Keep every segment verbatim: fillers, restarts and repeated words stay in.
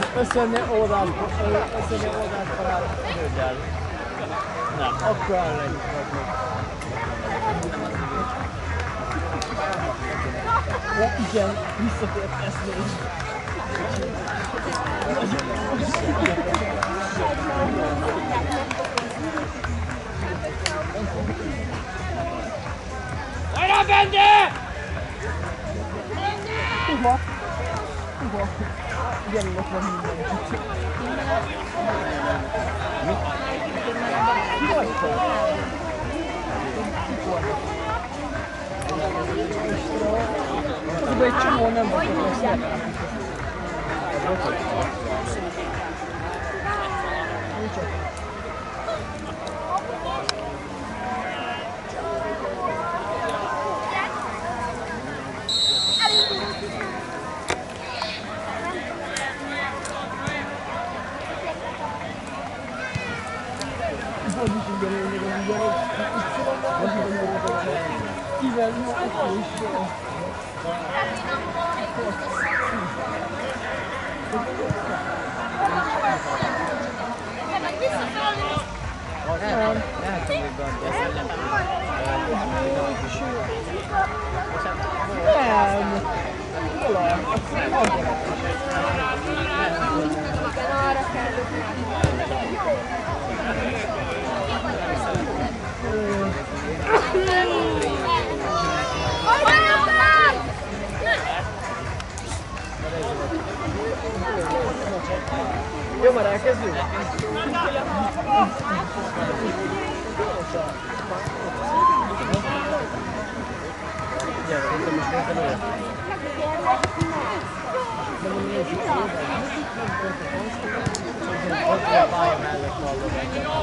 Összönni órás, összönni órás barát erőddel. Nem, akkor ellenjük meg. Ja, igen, visszatért eszmény. Gyere, Bende! Uha! Uha! Gyerünk van mindenkit. Mi? Ki vagy te? Tudod, egy csomó nem volt ezt. Kivel jó, akkor is jó. Nem. Lehet, hogy még van, de szerintem nem. Talán. Arra kell. Jó, már elkezdjük? Gyere, szerintem most nézd el olyan. Ott a pálya mellett hallom.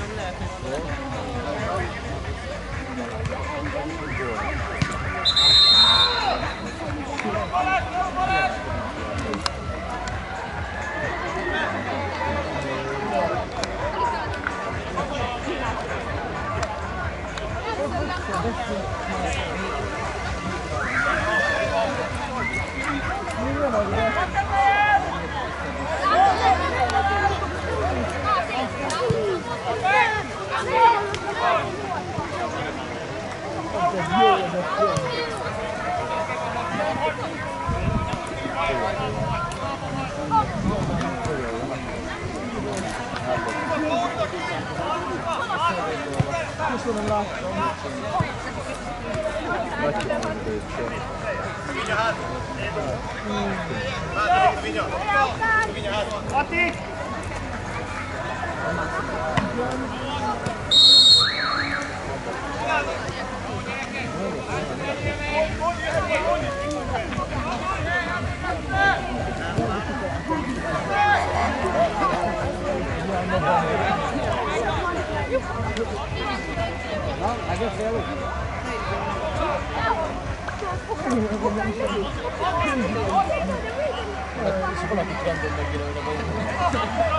Köszönöm, láttam. Látjuk, hogy őt sem. Vinya hát! Hát, Vinya! Vinya hát! Ati! És valakit random megjelölne magunk.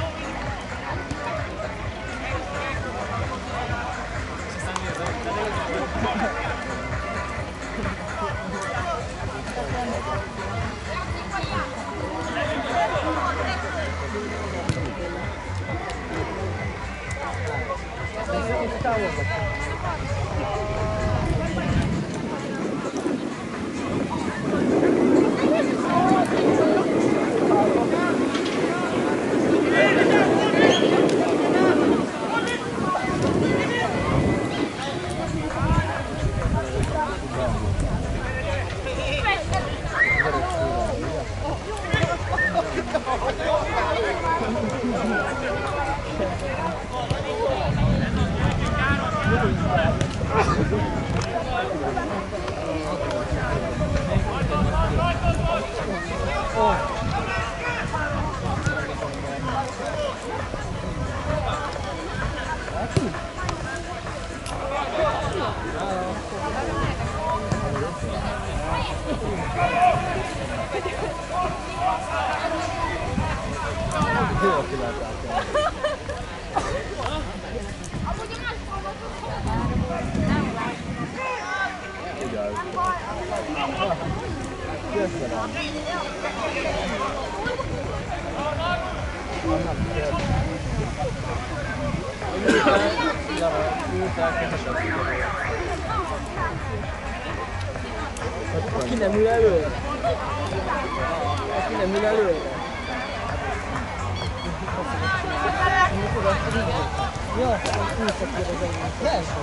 Köszönöm. nem kell. Miután, miután kevesebb tudja. Aki nem ül előre? Aki nem ül előre? Ja, úgy fog kérdezni. Lehet?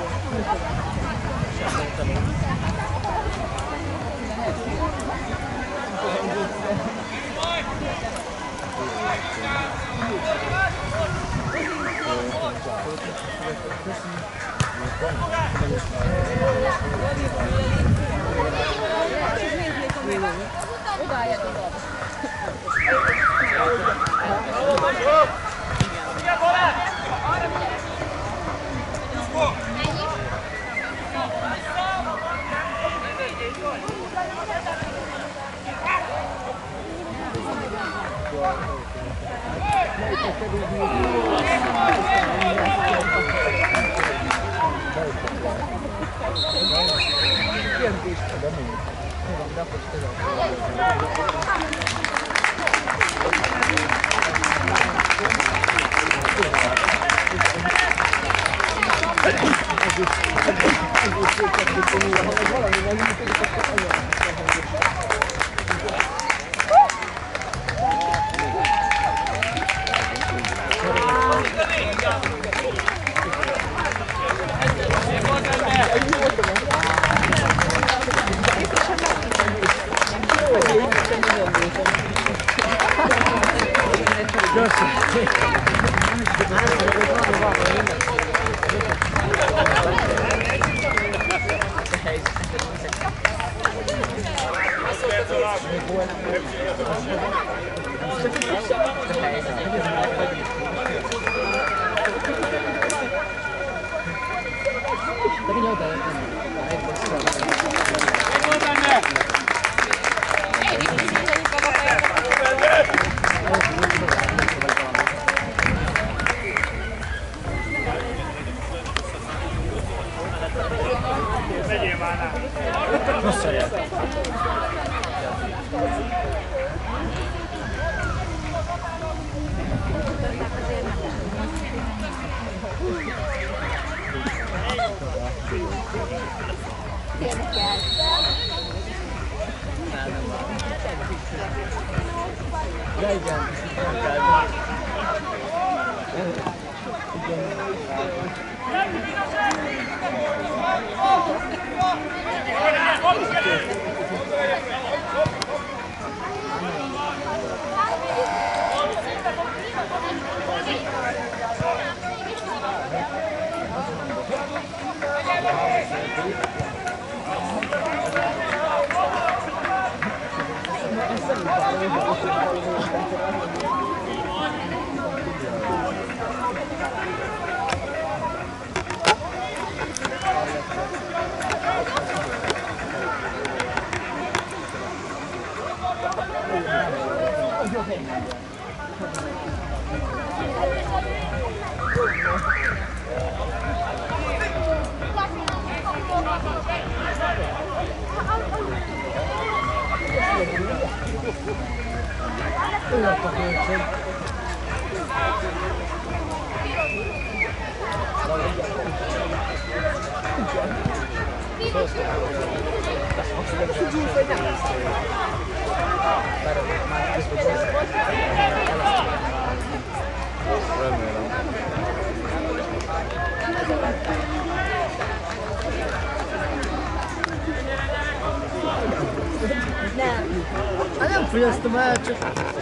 Nem. Hát nem fogyasztom el, csak,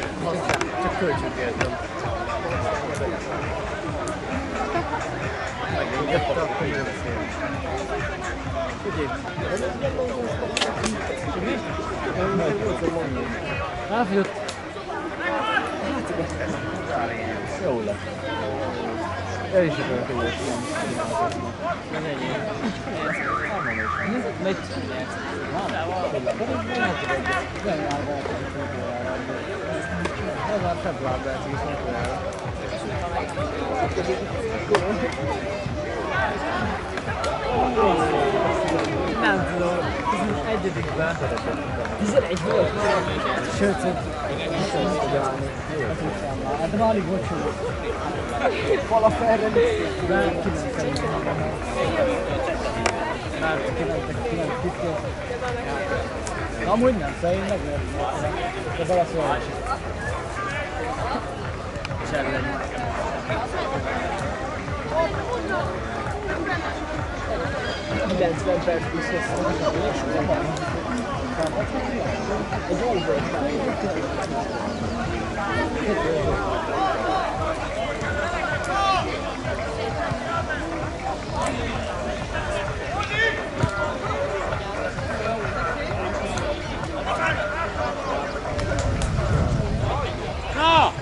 csak kölcsön kértem. Megengedte, akkor jön szél. Figyelj! Elfogyott. Jó lett. El is akarok egy olyat csinálni. Nem ennyi. Megy. Ez már februárban ez is nem Nem tudom, tizenegyedikben tizenegy volt már. Sőt, hát már alig volt csomó. Valafelre kimentem innen. Már kimentem, kimentem titkét. Amúgy nem, szóval én megmértem. De beleszólás is. Csellem. kilencven perc plusz hosszú. Egy oldalt. Na!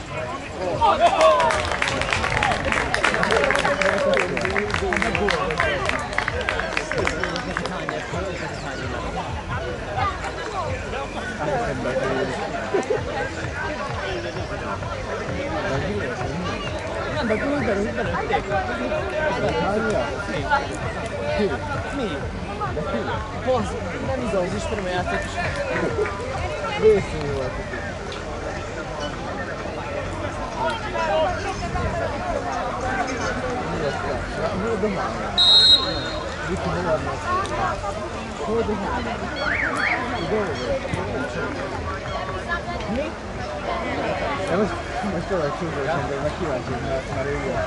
Nem, de túl belőtt, belőtték. Ki? Mi? Hozz, nem igaz, ismerem a játék is. Részén volt. Hol dománja? Viki Molarnak. Hol dománja? Mi? Ja, most, most tényleg csúzósan, de meg kíváncsi, mert már ő ilyen.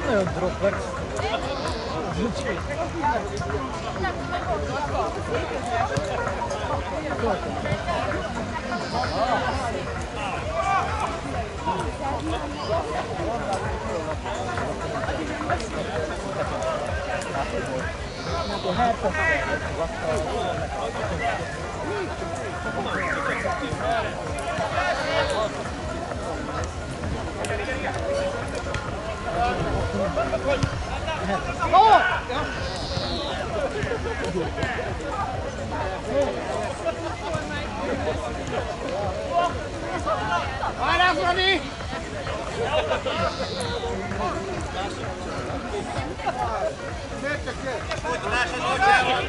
nagyon dropper. Várjál, Fradi! Folytatás az Olcsában!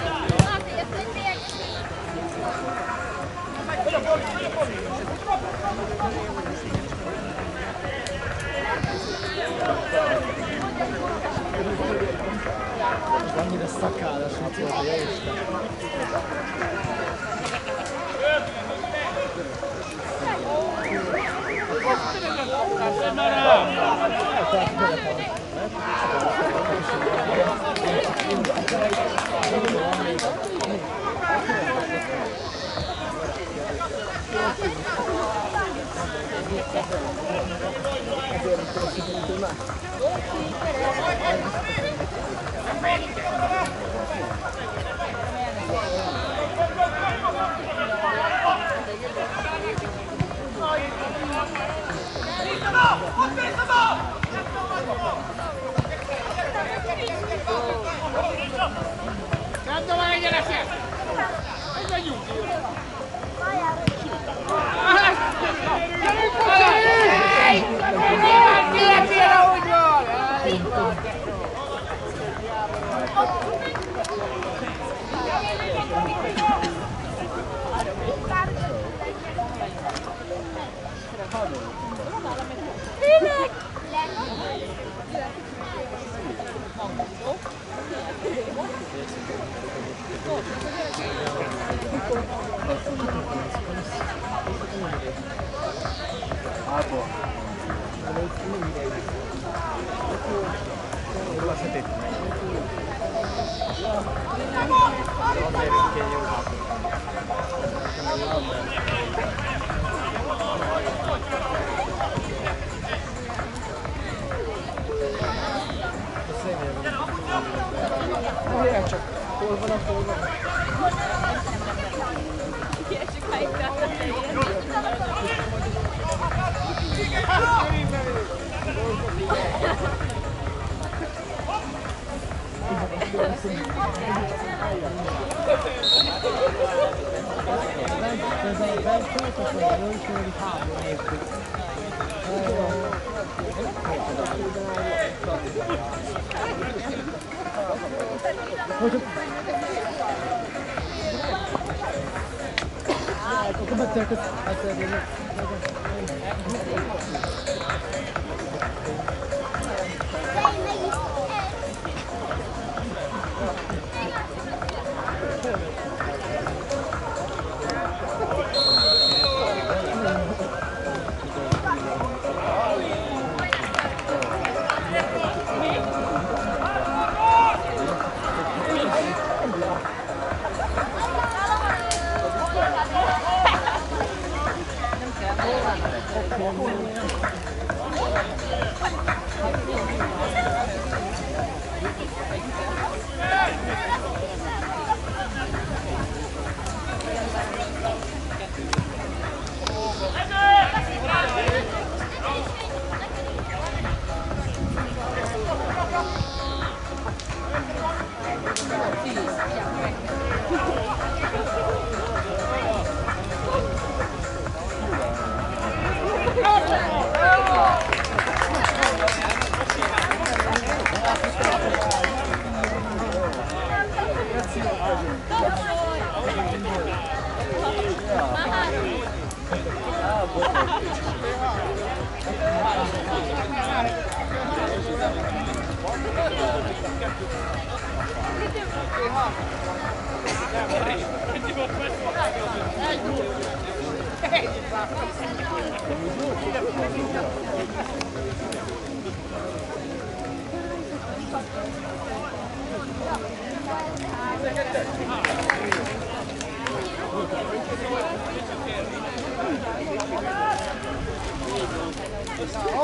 Annyira szakálas, hogy volt a jó Isten. Csapda már egy gyerekek! Hogy vagyunk? Csak hol van a hol van? Kiesik helyre a tejére. Ez a belföltos vagy a lősőri háború nélkül. Akkor betöltött átszerűen.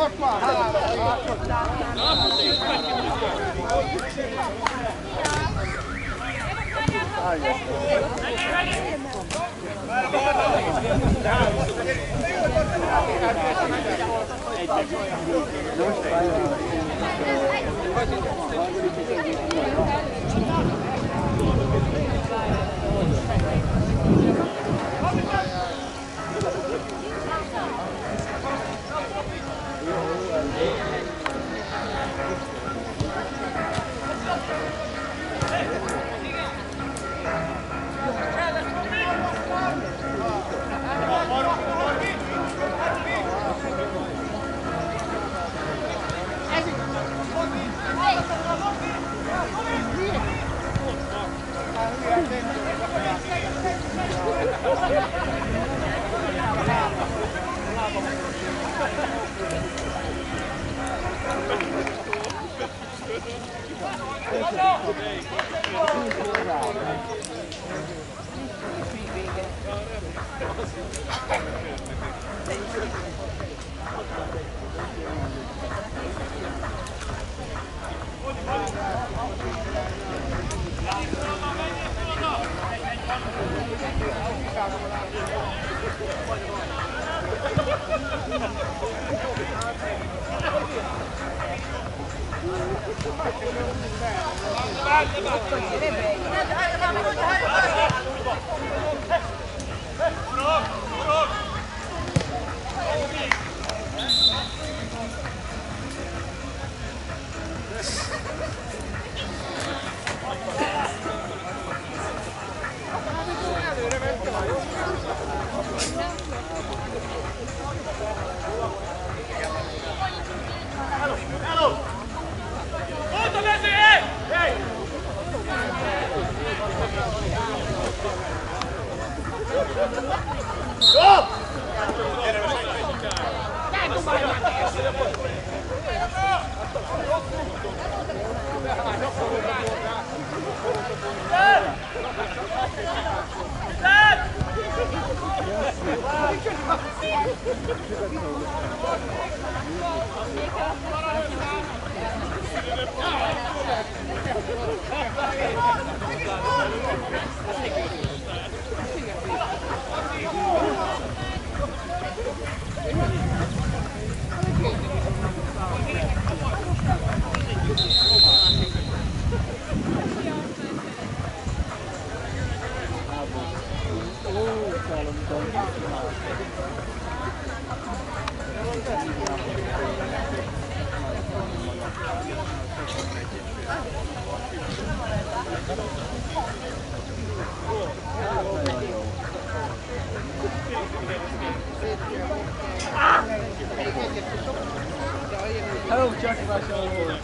Hello, csak vásároló volt.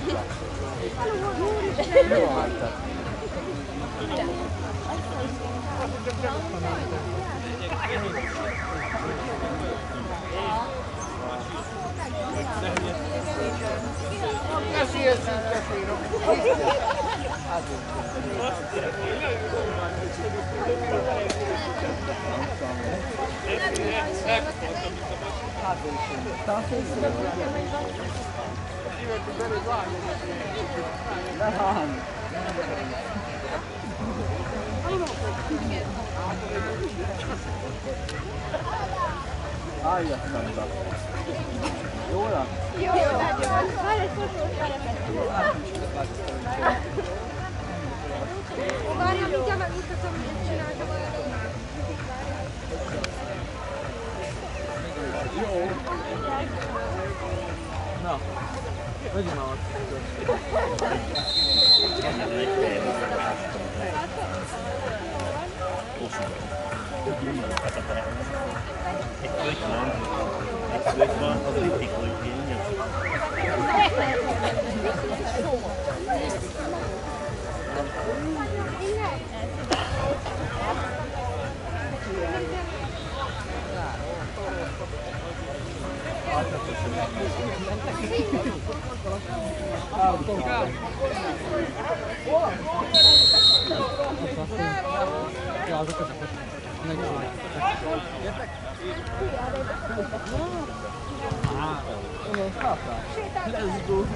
Jó hagytad. Casi es un casino. Álljatszanda. Jóra? Jó, nagyon. Várj egy fotós szerepet. Várj, mindjárt megmutatom, hogy ezt csináltam olyan. Jó. Na, vegyünk már azt. Egy klik van, egy klik van, az egy klik van. Ja, azok ezek. Jöttek? Ah, oh, haha. Let's go.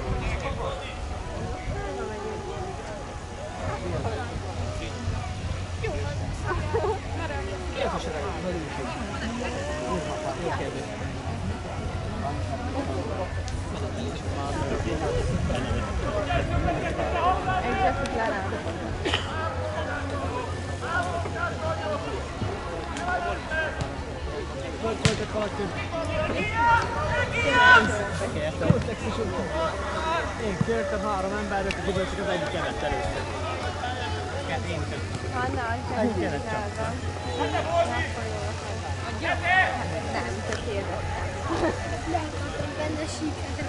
Én kértem három emberről, akiből csak az egyik evett először. Én csak. Egy kevet csak. Nem, csak kérdeztem. Benne síkáltak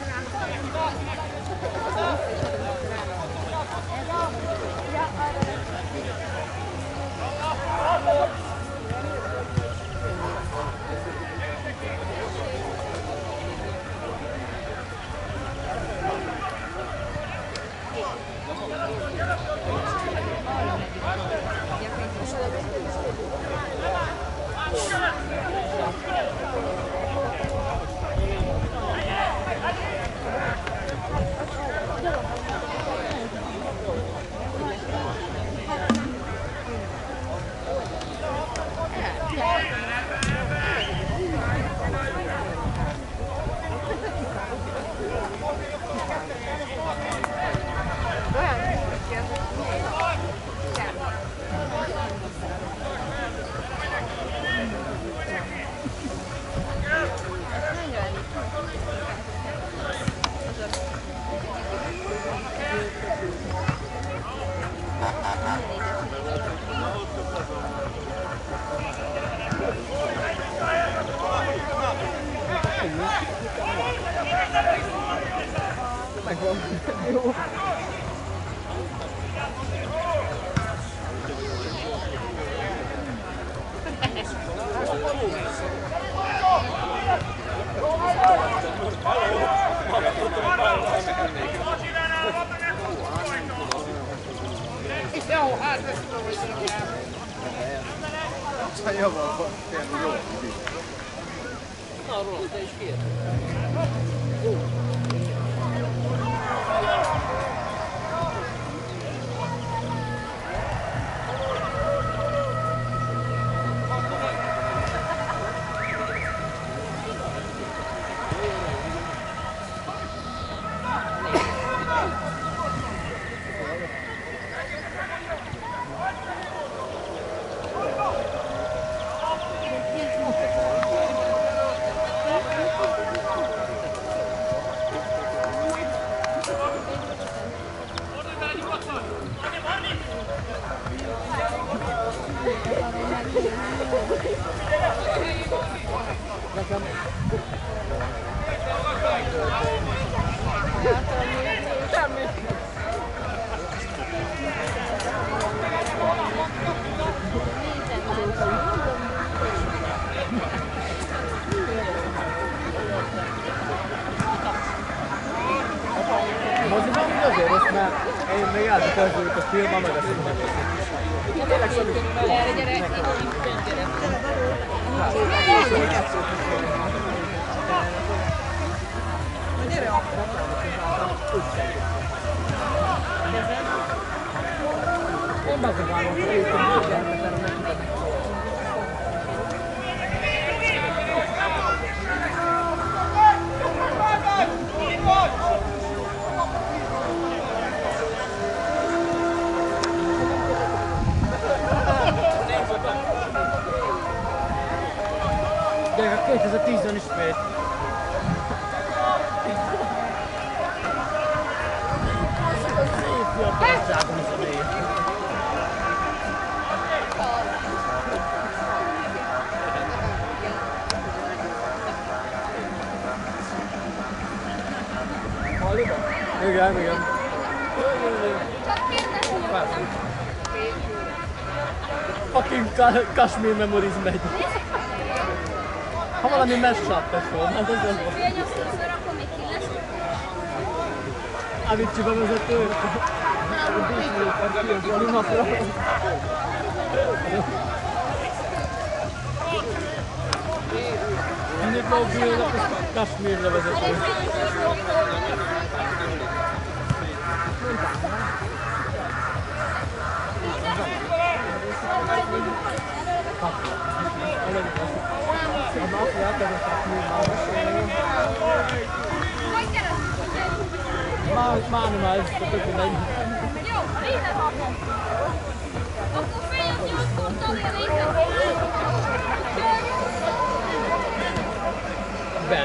Megvan. Jó. Jó, hát ezt tudom, hogy Csak javak van, tényleg jó. Arról, te is kér. Nekem... Semmi. Moziban úgy azért rossz, mert én még el sem kezdődik a film, meg a színben. Tényleg szorít. Gyere, gyere, gyere. Én megvárom, hogy ők a gyermekben megkitatom. De kétezer-tízben ismét. Szép fiatalságom is a név. Halliba? Igen, igen. Csak kérdezni. Persze. Fucking Kashmir Memories megy. Ha valami mashup-es volt, hát ez az volt. Félnyomszor, akkor még ki lesz. Avicii bevezető. A Disney-t kijött a napra. Annyit mobilnak, azt Kasmírra vezető. A napja elkezdett Kasmírban beszélni. Már, már nem áll, ez tök mindegy. Jó, minden van. Akkor fél nyolckor tolja létre. Belt.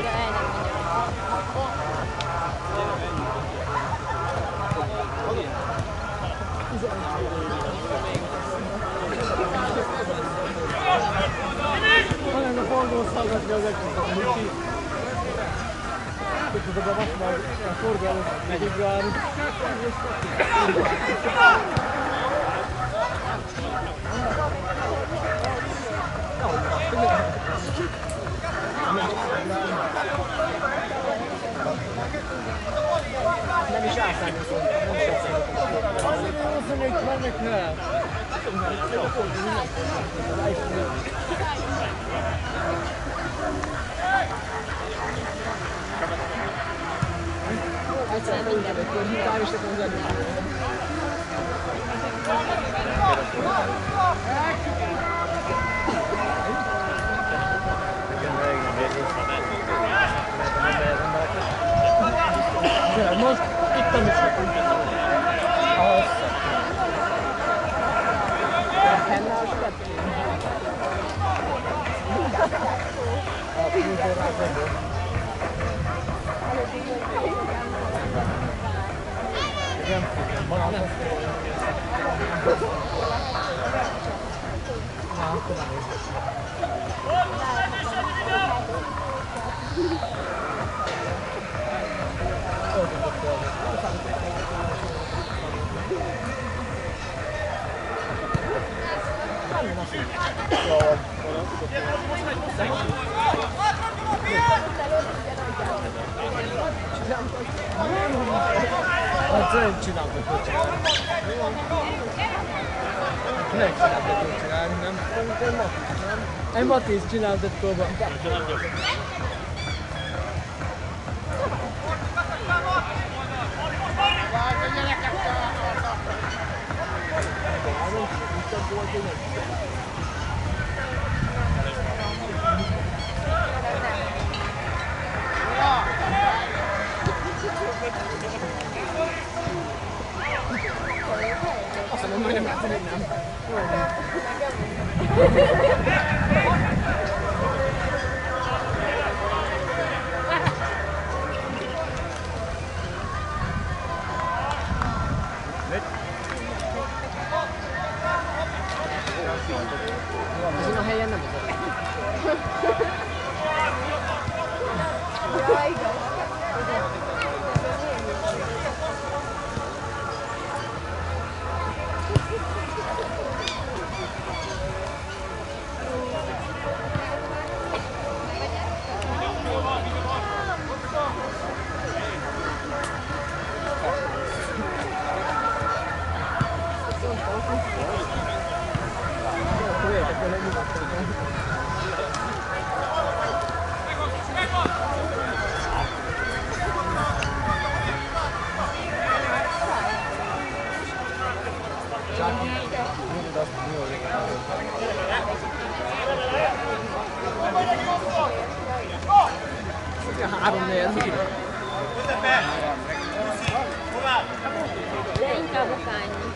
Olyan a fordulszalgatja az egészet, hogy ki. Tudod, a most már a forgalom nekik várunk. Nem is elszámolom, nem is elszámolom. Azt mondja, hogy mennek el. Egyszer fölültem egy körhintál, és akkor az most itt a műsorban. Ahhoz henne a sületén. A fúzórászabból. Igen, van az. Na, akkor nem is. Hát nem csináltak, hogy csinálni. Nem csináltak, hogy csinálni, nem? Egy Matisz csináltat kóban. Azt mondom, hogy nem látom, hogy nem. Ezen a helyen nem az a ja, igaz. Három nél. De inkább a kányi.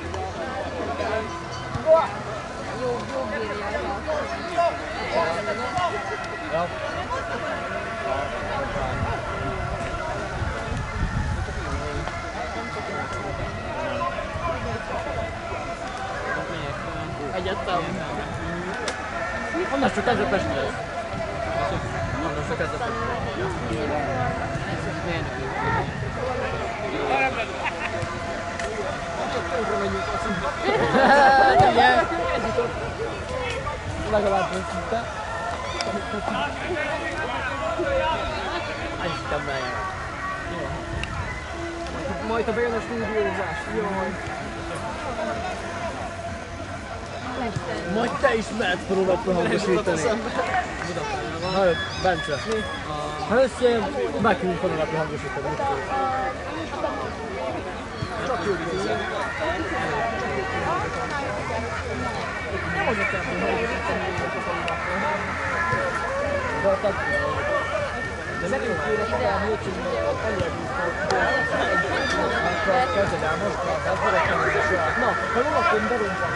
Jó, jó bírja a Ja. Egyetlen. Onnan csak közepes lesz. Onnan csak közepes lesz. Igen. Legalább őszinte. Istenem bejön. Majd ha bejön a stúdiózás. Jaj. Majd te is mehetsz próbálta hangosítani. Hallod, Bence. Ha összejön, megkívül fonalapja hangosítani. Csak jó bizony. Nem az a kell, hogy hangosítani a fonalapja. De nekünk kérek el, hogy csinálják a előbb kezded el most, mert szeretném is saját. Na, ha valakon berúgvan.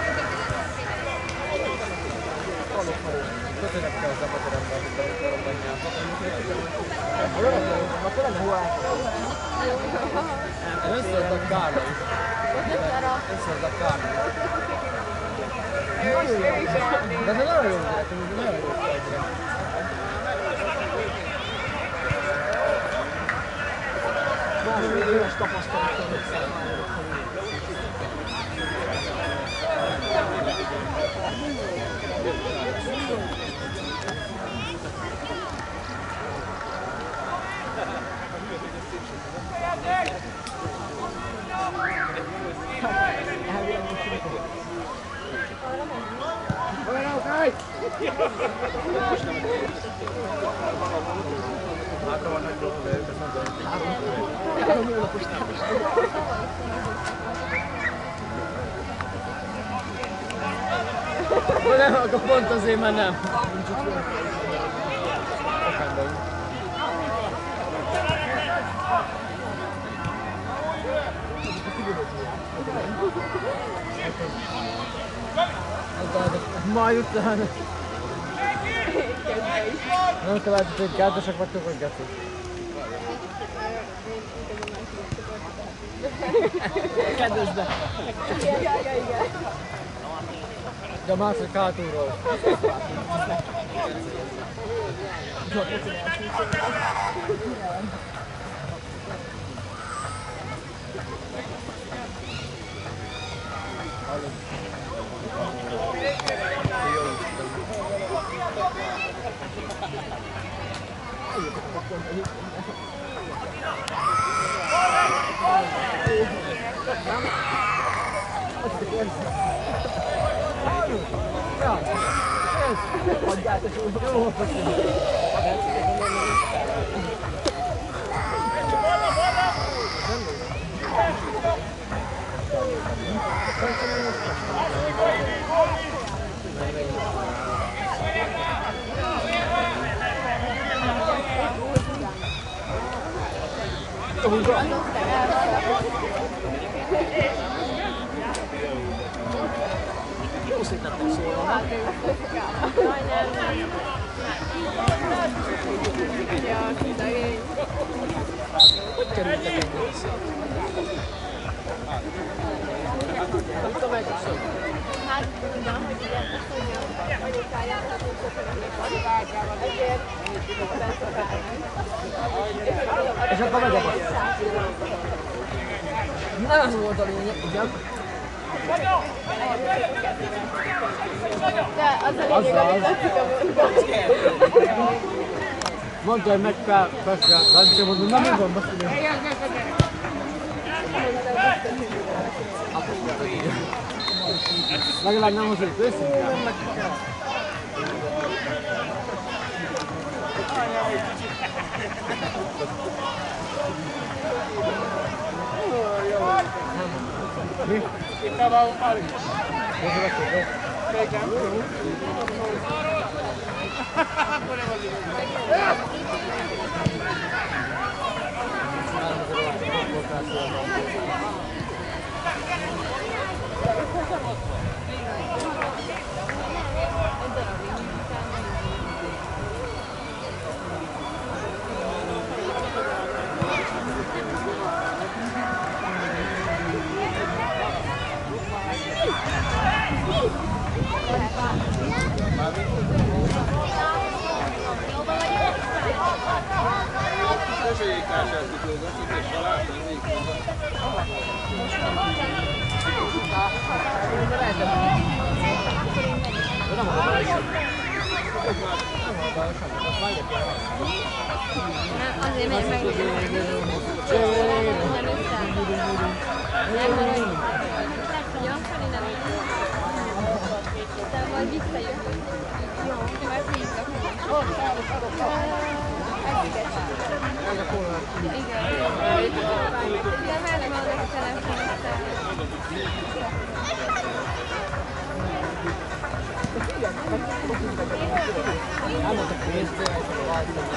Hallok már, köszönöm kell az amatőremben, amit berúgvan banyába. Ha valakon berúgvan, akkor lenne hol átadom. Önszöldek Kárla is. Önszöldek Kárla. Nagyon jó. De ez nagyon jó gyerek, nagyon jó gyerek. Nagyon éves tapasztalattal megszállálják. De nem, akkor pont azért, mert nem. Majd utána. Nem kell látni, hogy gátosak vagytok, vagy gacik. Kedvesd be! Igen, igen, igen. De másik hátulról. Puszítattak szólva, Jaj, nem, nem. Ja, szegény. Hogy kerültek ennyi vissza? Mit a megúszod? Hát, tudom, hogy ilyen, azt mondjam, hogy utájának ezért és akkor megakadt. Na, az volt a lényeg, igen. De az a lényeg, amit tetszik a mondani. Mondta, hogy meg kell fessel, de azért mondom, nem úgy van beszélni. Legalább nem azért őszintén. Mi? Itt a van pari. Cosa la cosa? Vediamo. Azért megy meg. Nem maradj. Ja, Fani nem. majd visszajött. Jó, mert hívtak. Ez a korlát. Igen. De mellé van a telefonot. Elmondtak pénzt, és akkor változott.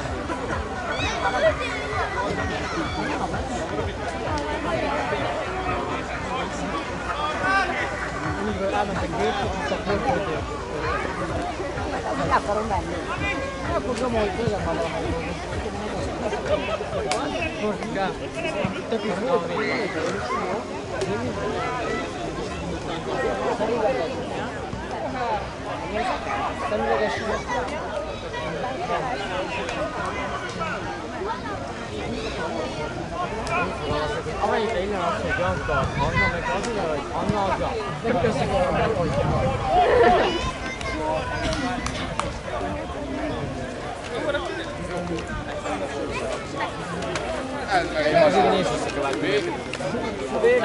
Amikor elmentek gépet, akkor föltölték. Nem akarom menni. Akkor nem, hogy tőlem van valami. Most inkább. Tök is van még. Szemüveges. Amelyikre innen azt, hogy Janka, Anna meg az ide, hogy Anna adja, nem összekeverem, nem adja. Azért én is összekeverem. Vég. Vég.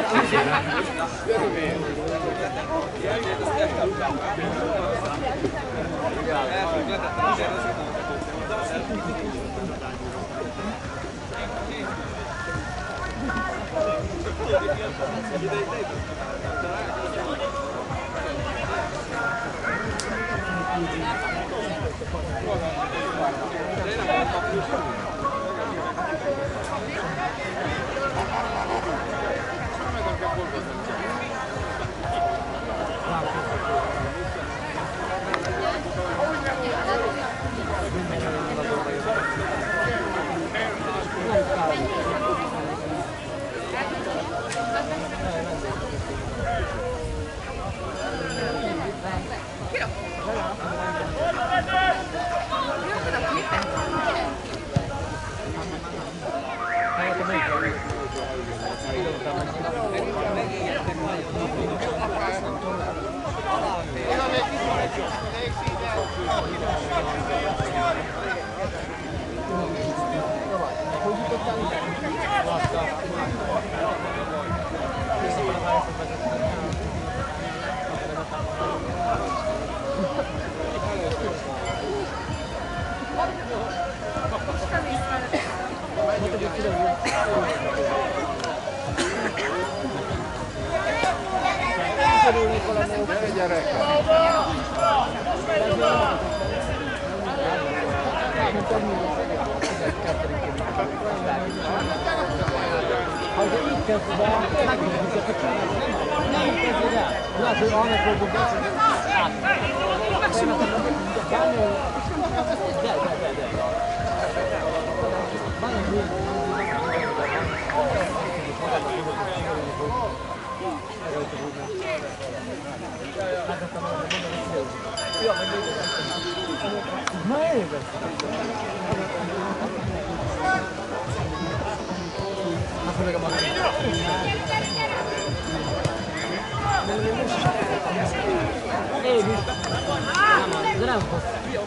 De nem hosszú.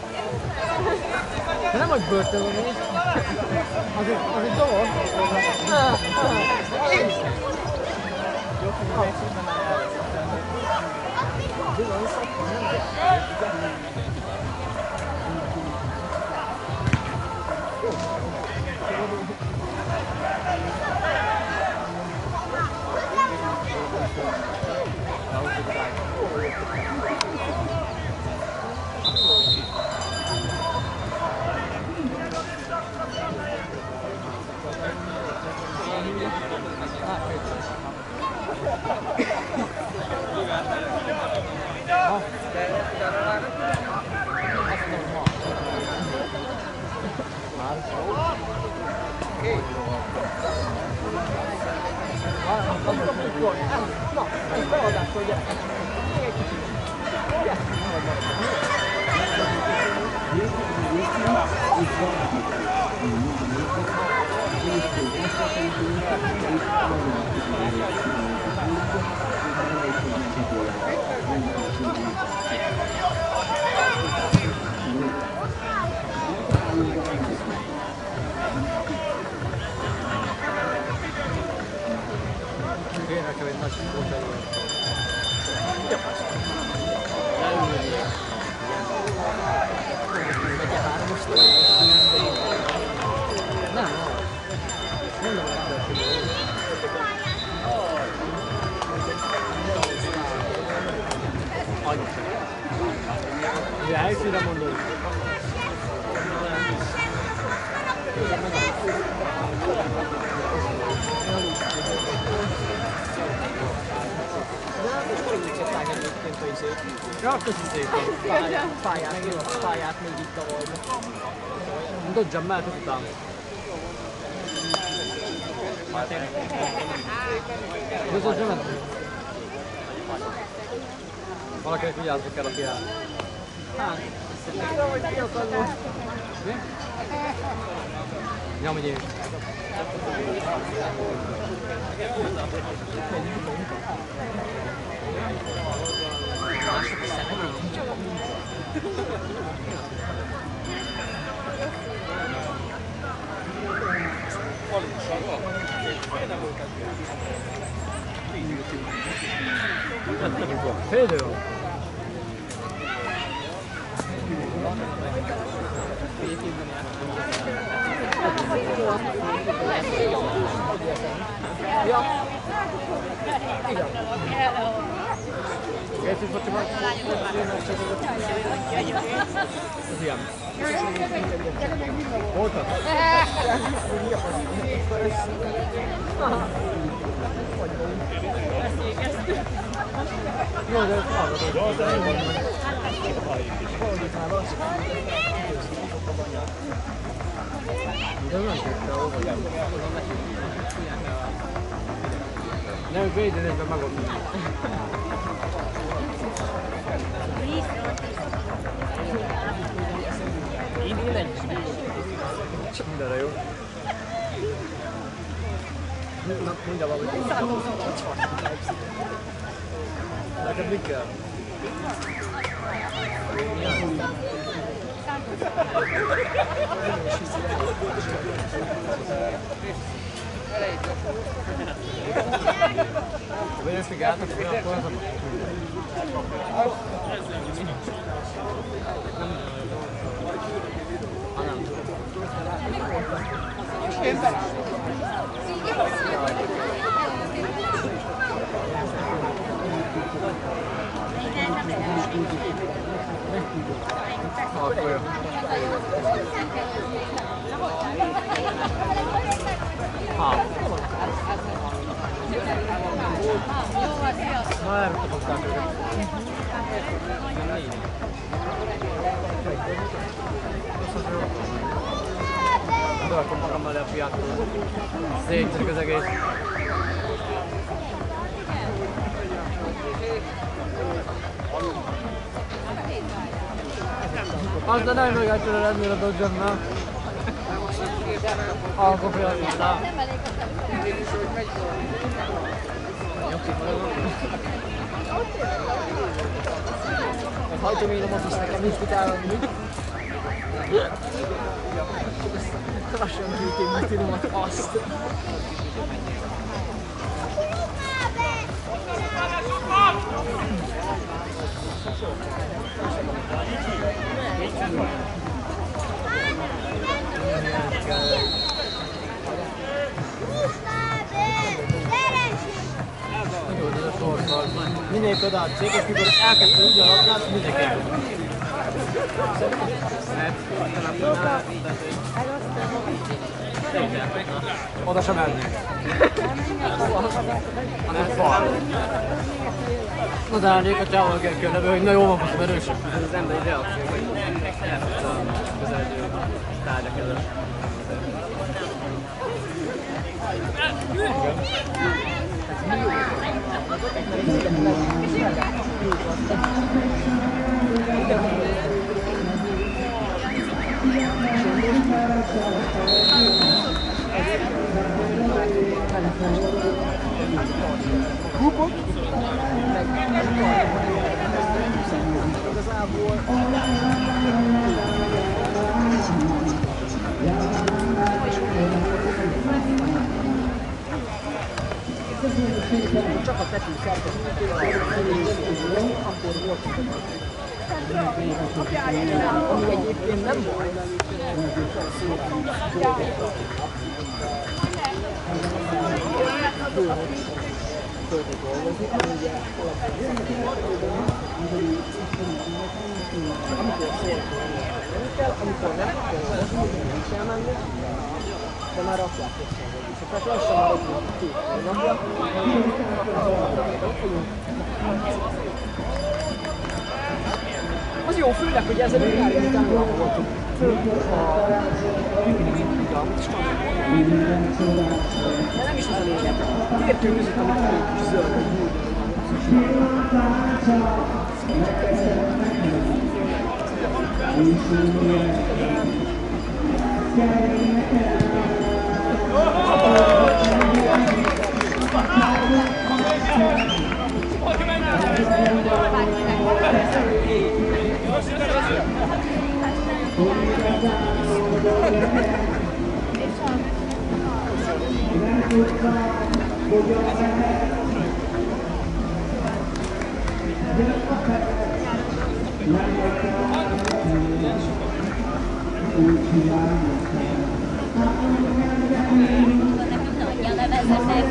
De nem vagy börtönben is. Az egy, az egy dolog. Kérnek el egy nagy sikót előtt. Ugye helyszínre mondod? Ja, köszi szépen. Pályát, pályát, pályát még itt a volna. Dodjam, mehetek utána. Viszont nem mentem. Valakinek vigyázni kell, aki el. Hát, tudom, hogy ki akarod. Mi? Nyomj én. Fél idő van. Ja. Igen. Készít focsimat? Ez ilyen. Voltak? Jó, de hallgatod. De nem tudta, hol vagy. Nem, védjen egyben magam. Én egy. Csak mindenre jó. Na, mondja valamit. Neked mi kell? Vedi spiegato che una cosa Akkor jó. Ah. Ma nem tudok őket. Berakom magam mellé a fiától. Szétszerik az egész. Az de nem meg tőle lennél a Dodgernál. Akkor félre rá. Hagyom én a mozis nekem nincs mit elvenni. Lassan küldték meg finomat azt. Mindenki odaadszék, és mikor elkezdtem úgy a labdát, mindenki el. Oda sem mennék. Hanem fal. Na de elnék a csávol kell körülbelül, hogy na jó van, most erősebb. Ez az emberi reakció, hogy elfogtam közelgő tárgyak előtt. Kupot? Igazából Csak a tető szerkezetében, akkor volt, ami egyébként nem baj. Földet dolgozni, ugye alapvetően amikor széltől nem kell, amikor nem kell dolgozni, nem kell menni, de már rakják össze a dolgozni. Tehát lassan már egy két napja. Az jó, főleg, hogy ezzel egy nyári után nem voltunk. De nem is az a lényeg. Kértünk között, amit fők is zöld, hogy nyújt. Nagyon nevezetek.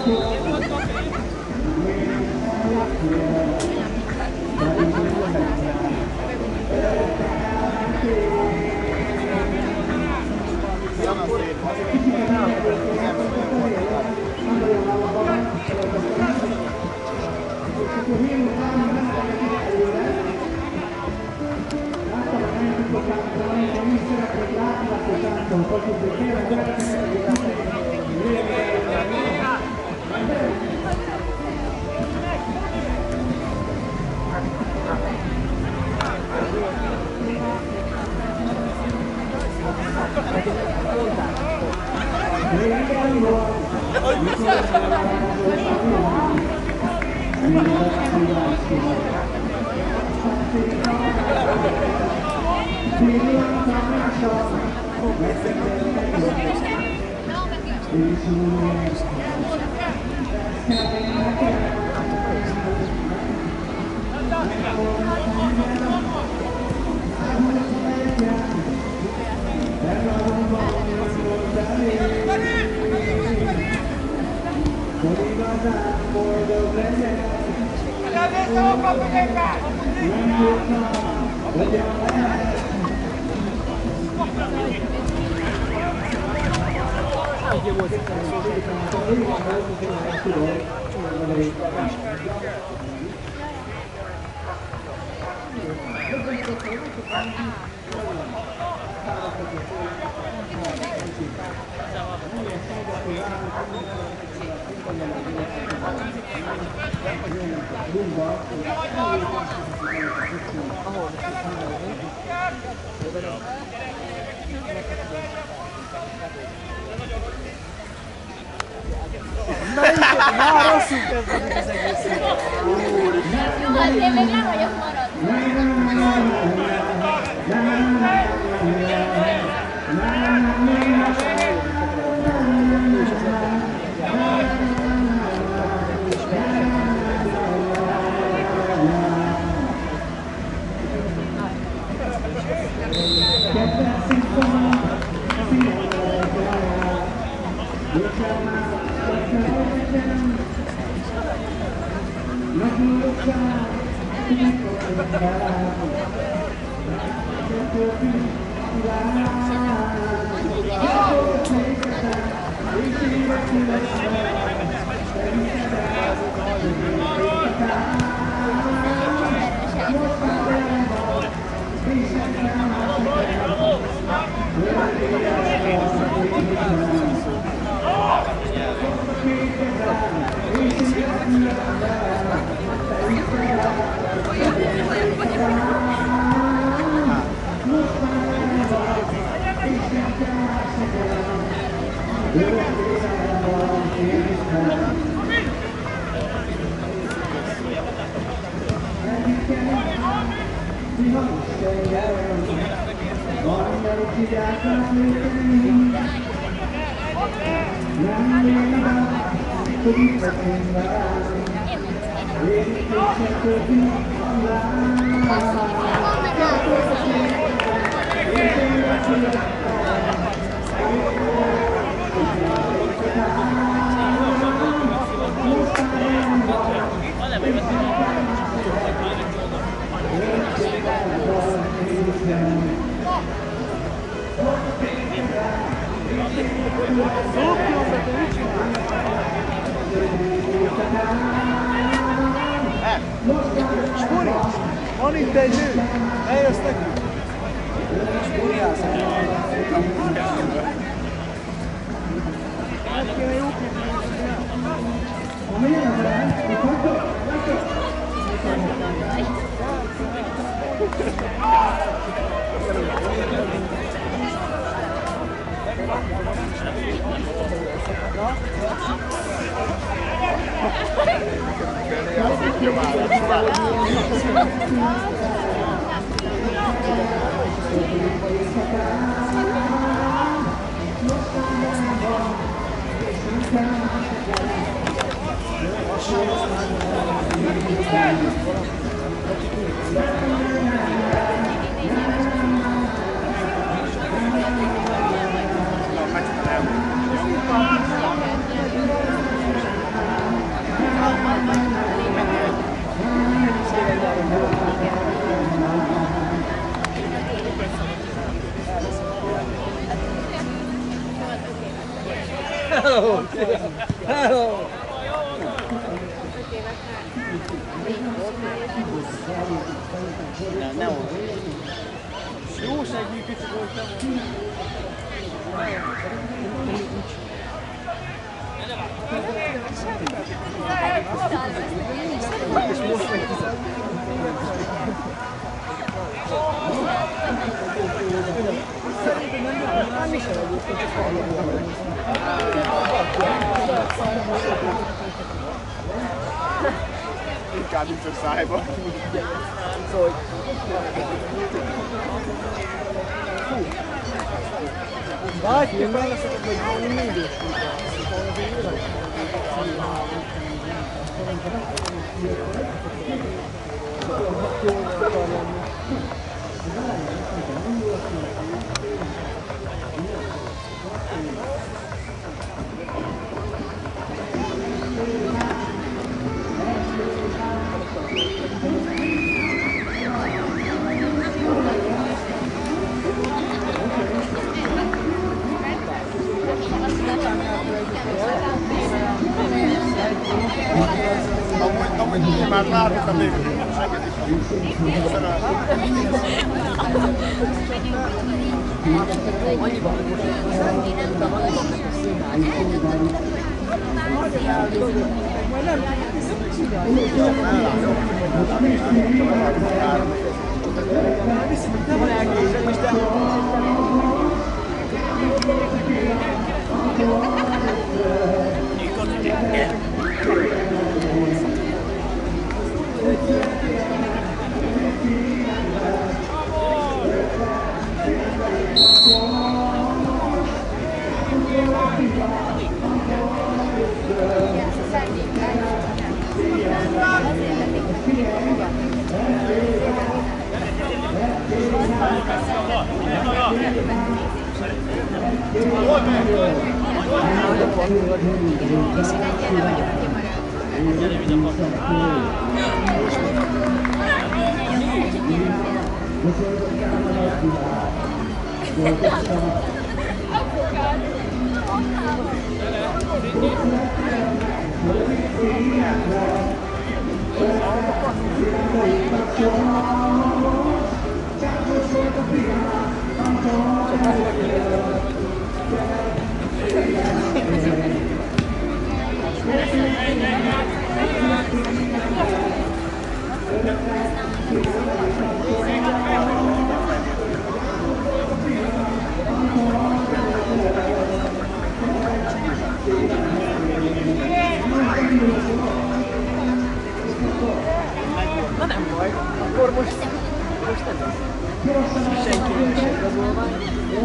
Már rosszul kezdődik az egész. Jó, azért még le vagyok maradva. Thank you. Spuri! Van itt egy nő! Eljössz nekünk! Spuri állsz! Meg kéne jó Hello! Hello! Ne, ne volt. Jó segít, kicsit voltam. És most meg tized. Hát mi sem egyébként, csak hallom. Inkább nincs a szájba. Szóval... Látjuk, válaszolok, hogy valami négyes Amúgy már várjuk a végül. Na nem baj, akkor most, most nem lesz. Senki nem is igazolvány.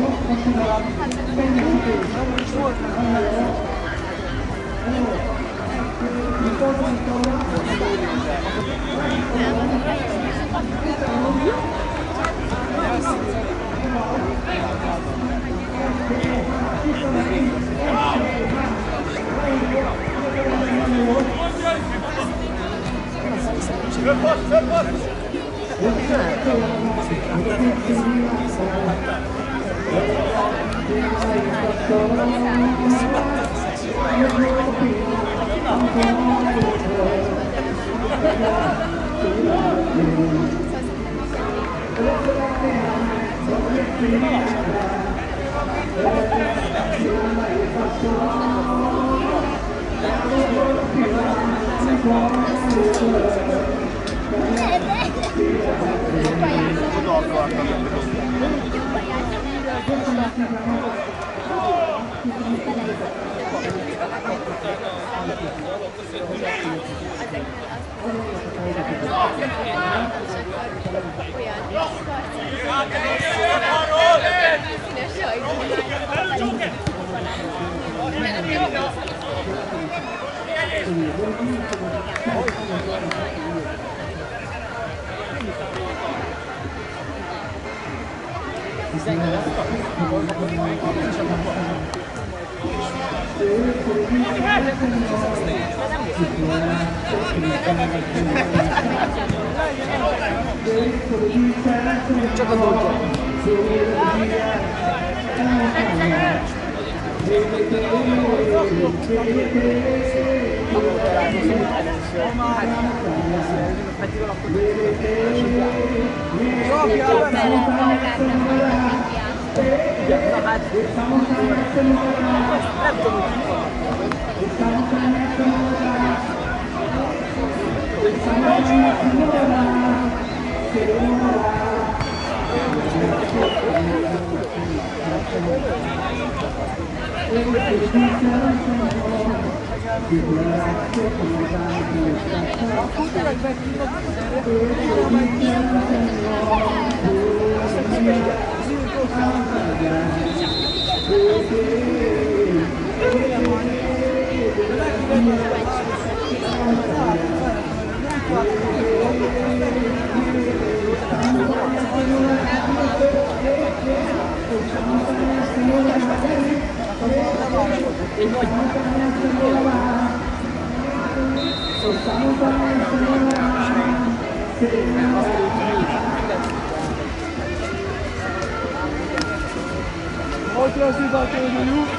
Nem is volt. Csak a dolgok. Akkor találkozunk először. Petivel akkor igen, na hát nem tudom, hogy Outra cidade do Rio.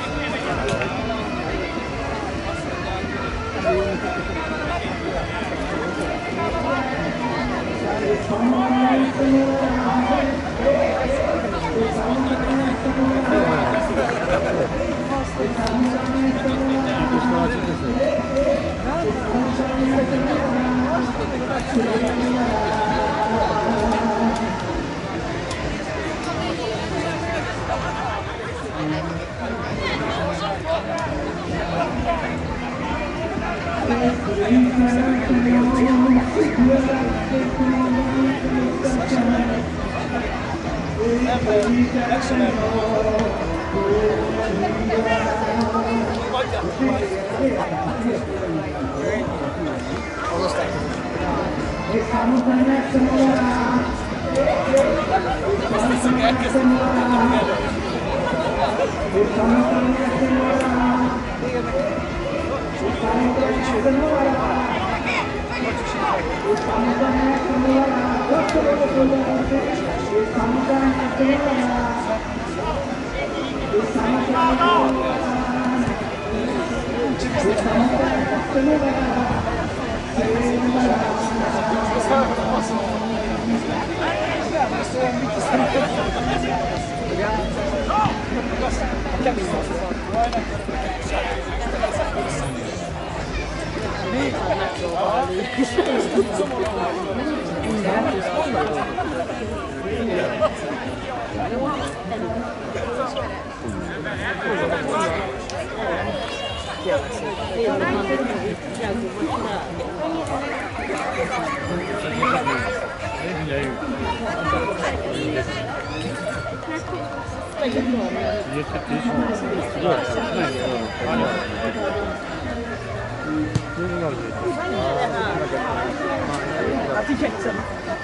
Hát így egyszer.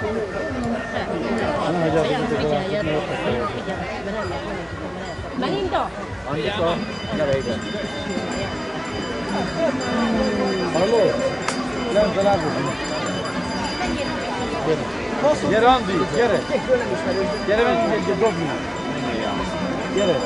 Melinda! Andika, gyere ide. Halló? Nem találkozunk. Gyere Andi, gyere! Gyere, menjünk egyet dobni! Gyere!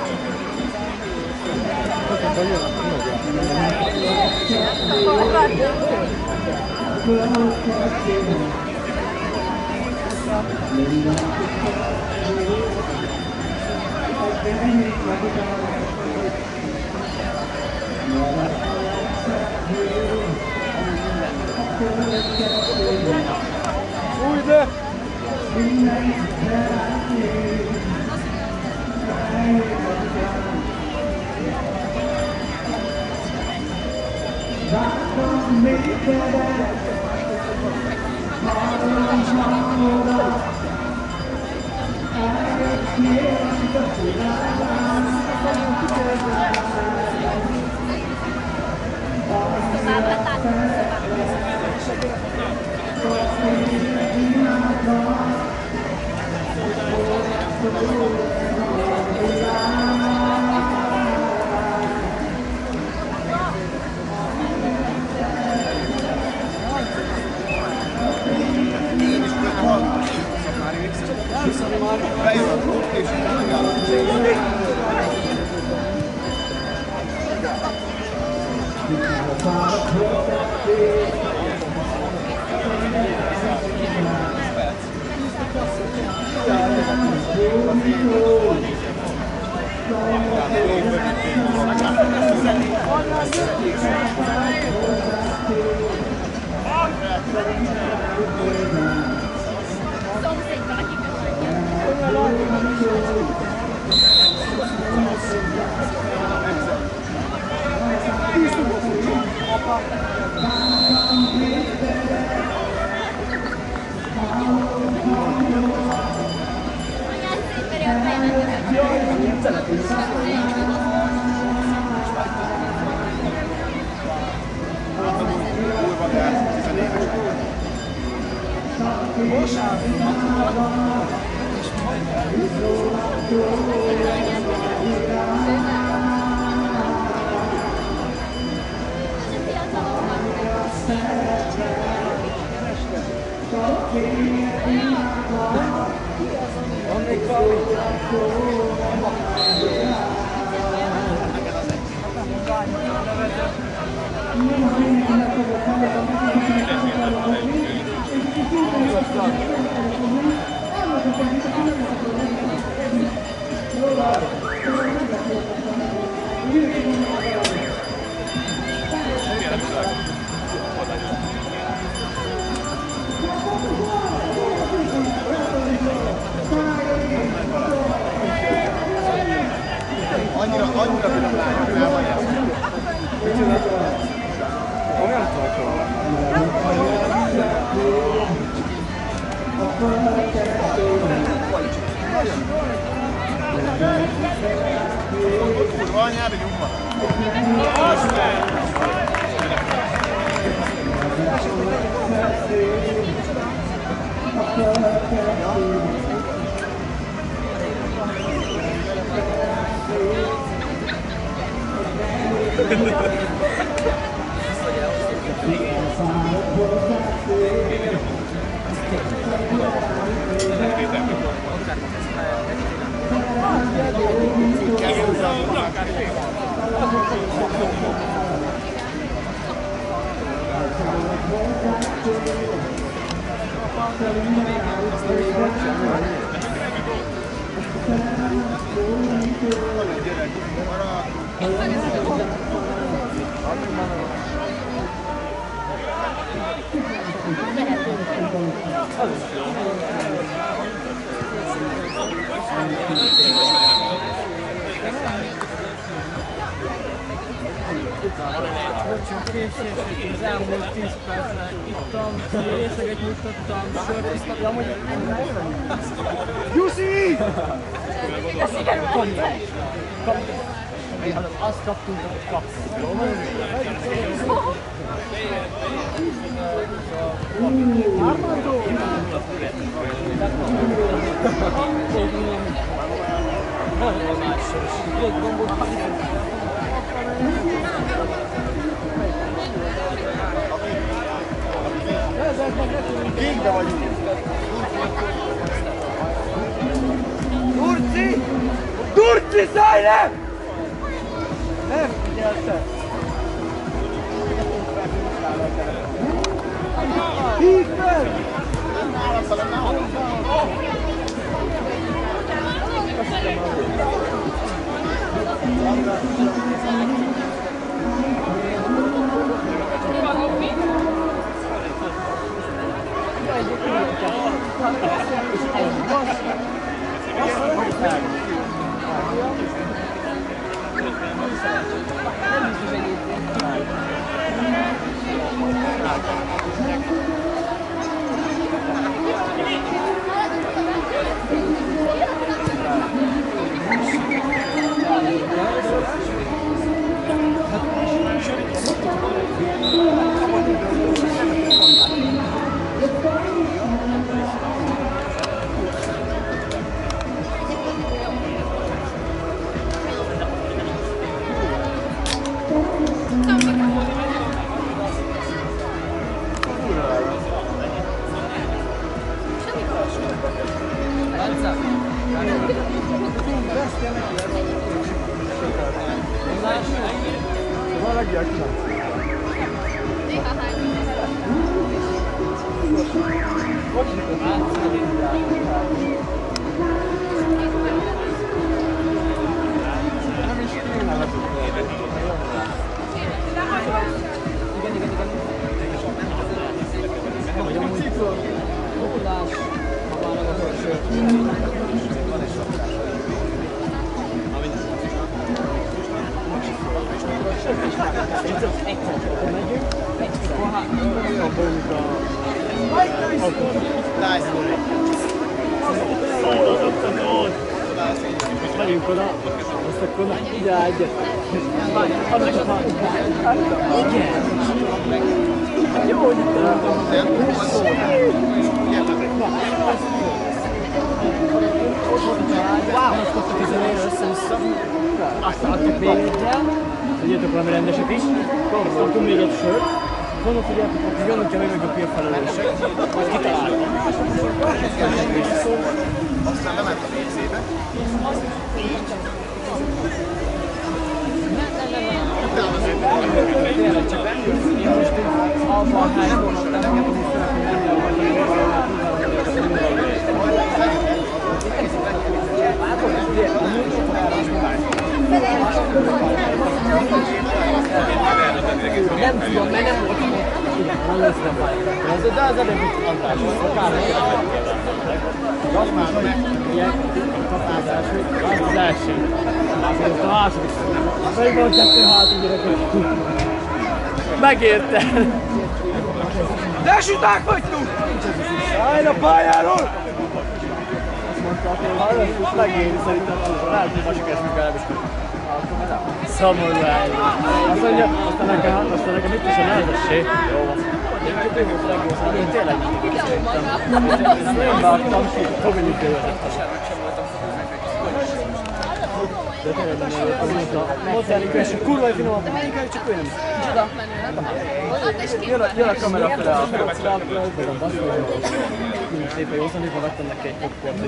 Újde! Annyira, annyira finom lány, ő elmagyarázza. Olyan tartom. Kurva anyád, nyugva. Csak késések, az elmúlt tíz percre ittam, részeget nyugtattam, sört isztam, amúgy... Jussi! Konyha! Azt kaptunk, amit kaptunk. Jó van? Armando! Kékbe vagyunk. Durci! Durci, szállj le! Nem figyelte! Hívd fel! Megyünk oda, azt akkor ide egyet. Igen! Jó, hogy itt wow! Azt kaptuk az elejére össze-vissza. Azt adtuk végiggyel. Tudjátok valami rendesek is. Kaptunk még egy sört. Mondom, figyeltek, hogy jönnek el még a pilfelelősek. Majd kitaláltam. Aztán lement a vécébe. Tényleg csak én most abban a hányban mondtam, hogy nem nem tudom, mert nem volt nem lesz nem baj. De az előbb itt antás volt, akár az már meg ilyen kapázás, az az első. Azért a második szó. Pedig van kettő hátul gyerekek. Megérte! Lesüták vagytunk! Állj a pályáról! Azt mondta, hogy hallod, megéri szerintem, lehet, hogy most kezdjük legalábbis. Szomorú állj. Azt mondja, aztán nekem, aztán nekem itt is a nehezessé. Jó van. Én tényleg mindig szerintem. Én beadtam, Tobi nyugdíjazottam. De tényleg nem jött, az mondta, mozzánik és kurva finom, de melyik el, csak ő nem. Csoda. Jön a kamera fele a fele, meg a basszol. Szépen jó szanítva vettem neki egy popcorn.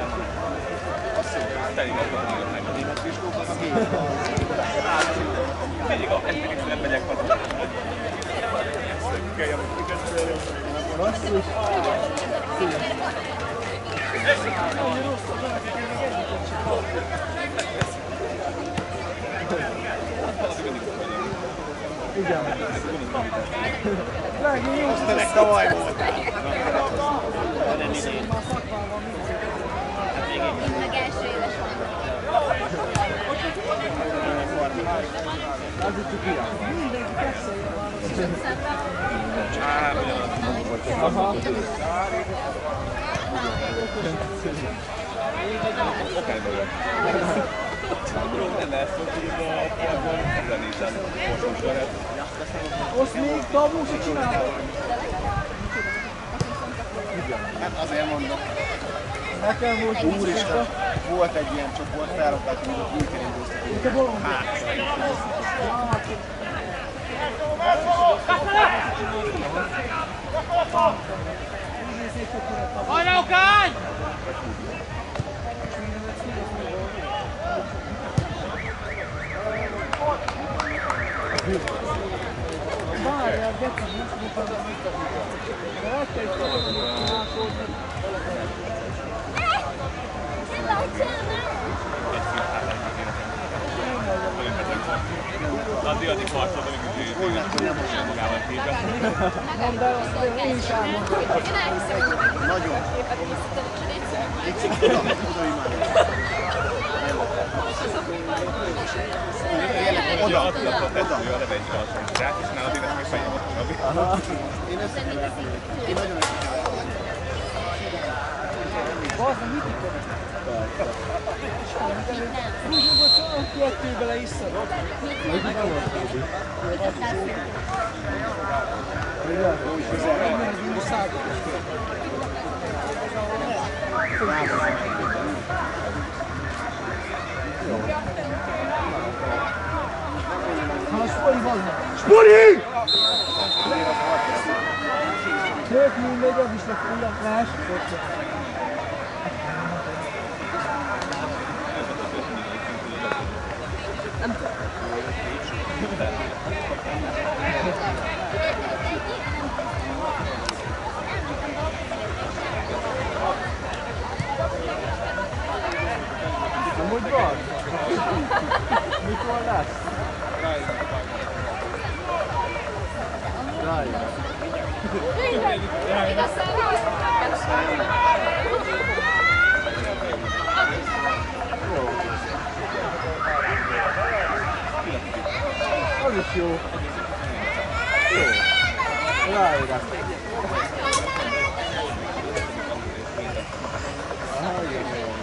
Azt mondja, Mindig a estek nem megyek haza. Szökkelj, amit kiköszönöm. Basszus. Igen. Vágj, jó! Aztán tavaly volt. Meg első éves van. Az itt kiáll. Mindenki kezdte. Á, ugyanaz. Aha. Okányban vagy. Nem lesz, hogy a kiadban zenézem. Most sorát. Azt még tavú se csinálod? Hát azért mondom. Nekem volt Úristen, volt egy ilyen csoport, felrakták, hogy újként indultak. Te bolond. Hajrá, Okány! Várjál, Geci, nincs mutatva mit a de rajta is találkozni. Addig addig harcolt, amikor ő nem magával képbe. Nem, de én is elmondom. Én elhiszem, hogy Nagyon. éppen Oda, oda imádom. Oda, Attila tetsző a levegyi alsósát, és nálad én ezt még fejjem ott Gabi. Én ezt én nagyon összekeverem. Bazd, mit ikodik? Rúzsóban csak kettőbe leisszad. mit adtál Ha, Spori van! Spuri! Tök mindegy, az is lesz újra más. Nem úgy van? Mikor lesz? Rájön. Az is jó. Jó. Rájön. Aha, igen.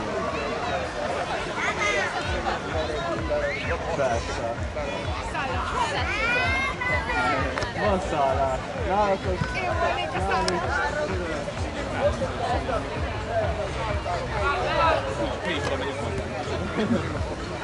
Persze. Van szállás. Nálatok. Nálunk. Mi is oda megyünk hozzá.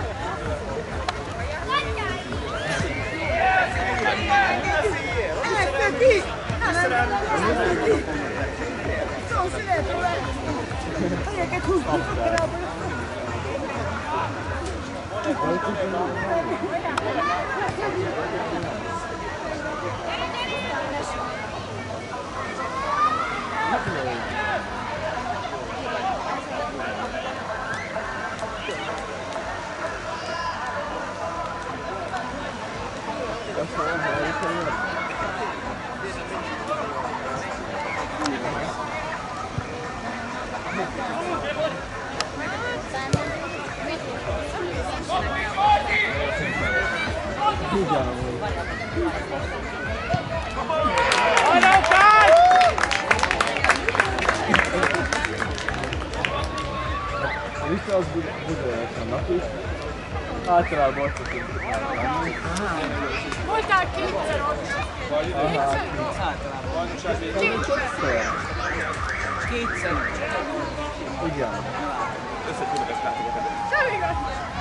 Vissza az Budaörs vannak is. Általában ott tudjuk lenni. Voltál kétszer ott. Aha. Kétszer. Kétszer. Igen. Összetudok látogatok. Nem igaz.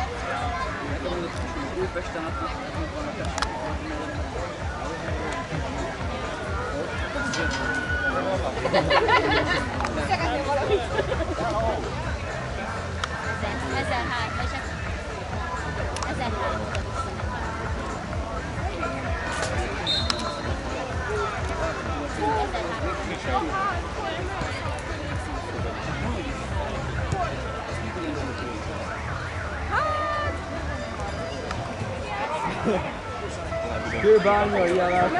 Újpesten akkor Szeretnél valamit? ezerhárom, és ezerhárom oda vissza. Kőbánya jelet.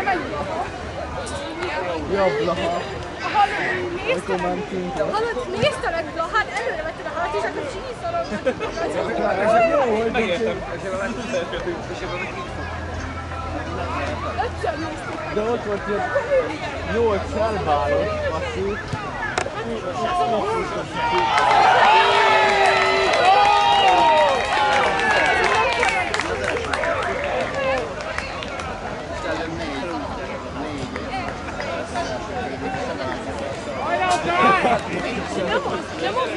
Jobb Blaha. Amikor mentünk. Hallod, néztelek Blahát, előre vetted a halat, és akkor csíszolom. Jó, hogy Megértem, és ebben már tudsz elkötünk, és ebben meg így fog. Ötször néztük. de ott volt ilyen nyolc felvállott masszív. Nem az,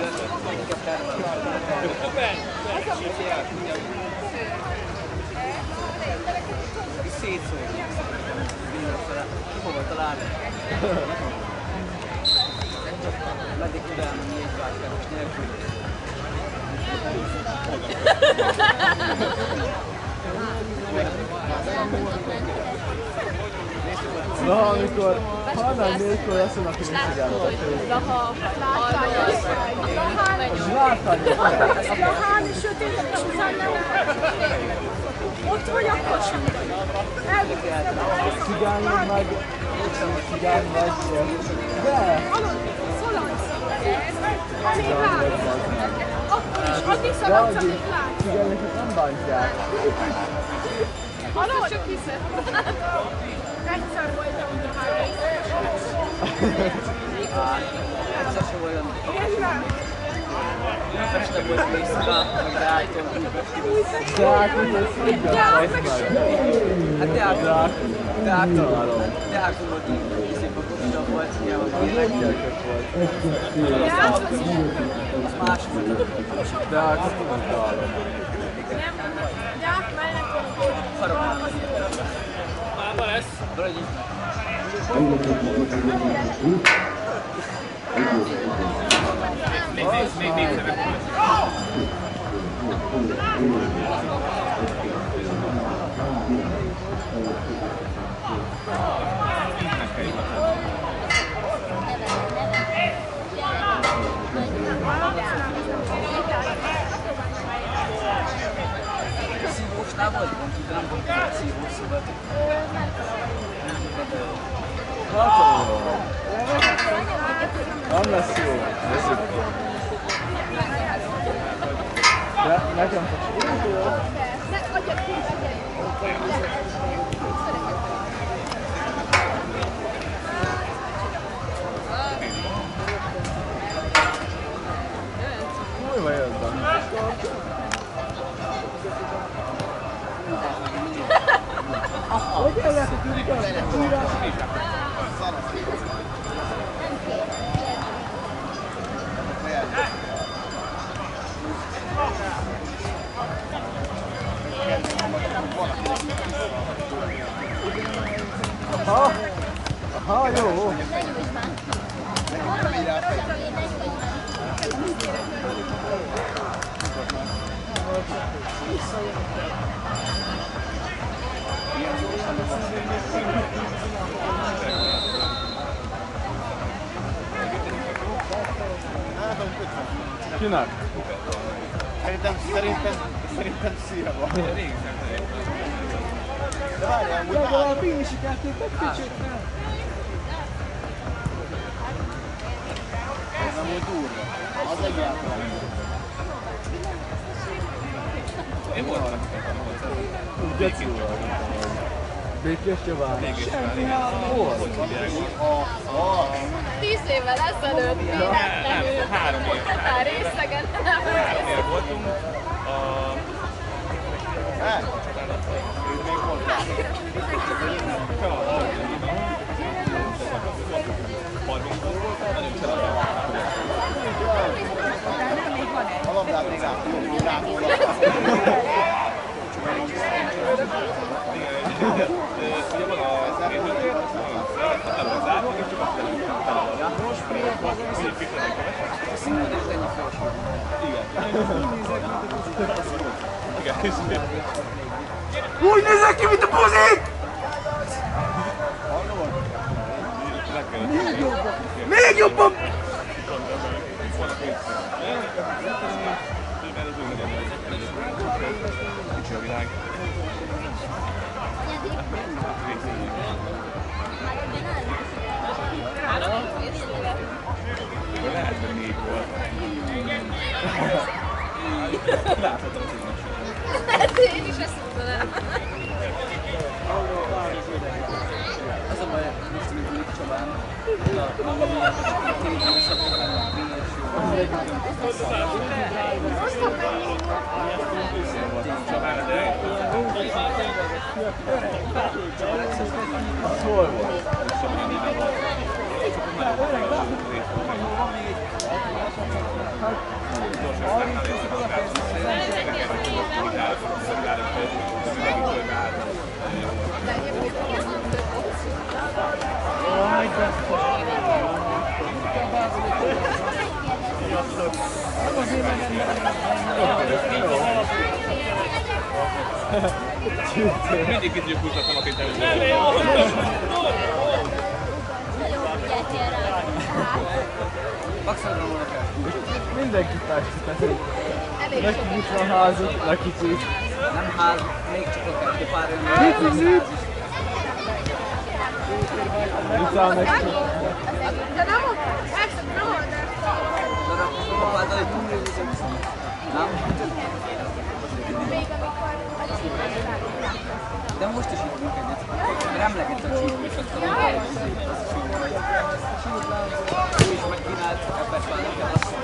Szétszólj. Ki fogod találni? Meddig tud elmenni egy váltságos nélkül? Na, amikor halnál nélkül azt mondnak, hogy nincs figyelmet. Blaha, Blahán, Zlátán! Blahán és sötétek, és utána nem. Ott vagy, akkor sem vagy. Elvittem. Cigány meg... Cigány meg... De! Szolansz. Amíg látsz. Akkor is, addig szaladsz, amíg látsz. Cigányeket nem bántják. Hallod? Csak hiszed. Egyszer voltam Blahán. Egyszer sem olyan. Igen, Este volt éjszaka, meg Deáktól Újpestig. Deák, hogy ez mondja? Deák, Ez meg meg. Hát Deáktól. Deáktól. Deáktól volt így szép a kocsia volt, ilyen volt Az tényleg. leggyerkek volt. Deák az ilyen. Az más volt. Deák, azt tudom találom. Nem, Deák mellett van. Faroknál. Mába lesz. Valahogy így. Még négy, még négy szemek. Szívósnál volt pont, de nem volt a szívós, szóval. Nem lesz jó. De nekem csak Ne, adjad ki, újra jöttem. Hogy eljátok újra? Aha, aha, jó. Kinek? Szerintem, szerintem, szerintem szia van. De várjál, amúgy Legalább én sikerték egy kicsit. ez amúgy durva. Az egyáltalán. Én voltam. Geci volt. Békés Csabán. Senki három hol? tíz évvel ezelőtt véletlenül Három év. a részegen. Miért voltunk? A... Hát? Ők még voltak. A labdát még rákul. Ugye van a nézőtér, a labdát, és csak azt színben és ennyi felső. Igen. Igen. Úgy nézek ki, mint a buzik! Még jobban! Még jobban! Kicsi a világ. Lehet, hogy négy volt. Láthatom, hogy Hát én is ezt mondanám. Az a baj, most amikor itt Csabán, a tétől szakokban Csabán, de hol volt? mindig kicsit húztatom a kételőt. Mindenki társítani. Nekik is van házuk, nekik is. Nem ház, még csak a kettő pár jön. Mit, mit? Utána meg csak. De nem mondtál? Persze, nem mondtál. Nem? De most is itt vagyunk egyet. Mert emlegett a csíp, és azt mondom, hogy ő is megkínált, ebben válnak el azt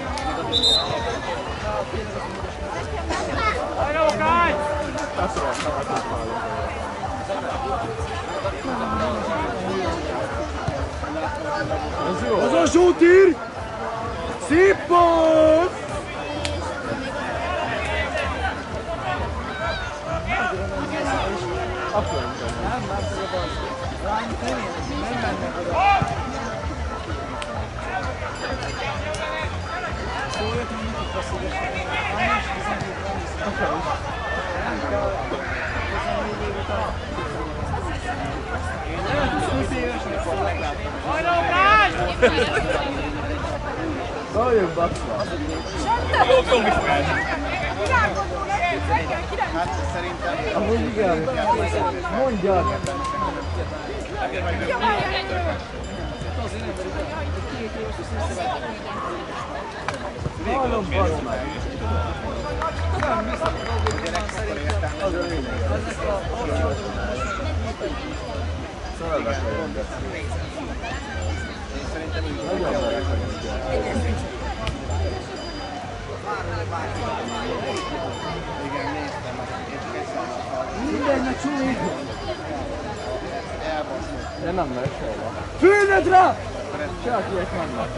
Az a Zsótír! Szép pont! Akkor nem, már tudod, ránk nem mennek oda. Szóljuk, hogy mit a szívesen. Ránk is tizenhét van is. Akkor is. Nem kell tizennégy évet a... Én nem húsz évesnek foglak látni. Hajrá, Brás! Szóljunk, Baxra! Jó, mit fogás? Hát szerintem... Amúgy igen. Mondjad! Hallom, basz meg! Nem biztos, hogy gyerek szerintem. Az a lényeg. Szalvák vagyunk beszélni. Én szerintem így Nagyon öreg vagyunk. igen, néztem, én csak egy számot hallom. Mindegy, ne csúlj! Elbaszott. Én nem megyek sehova. Fűnedre! Csak ilyek vannak.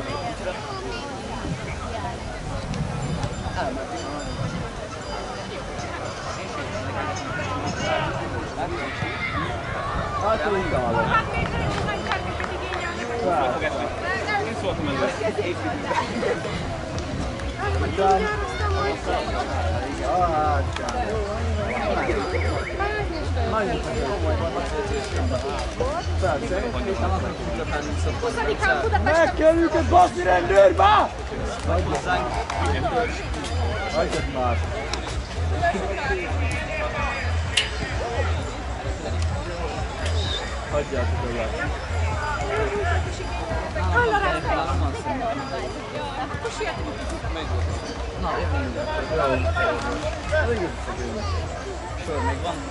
Hát én így hallom. Én szóltam ezzel. Után... Ah, hát sem. huszadikán Budapesten. Meg kell őket baszni rendőrbe! Hagyjad már! Hagyjátok olyat! Hallra rá fel. Akkor sietünk. Na, én minden. Ez igaz szegény. Sor még van.